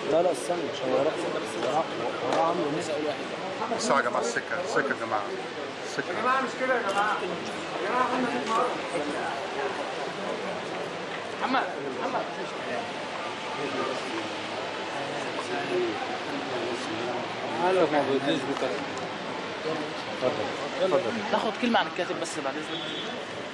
لا لا استنى عشان وراه عامل الناس اول واحد. الساعة يا جماعة، السكة يا جماعة، السكة يا جماعه مش كده يا جماعه. يا جماعه خلينا نسمع. محمد مفيش حالك ما بيديش بكره. اتفضل ناخد كلمة عن الكاتب بس بعد اذنك.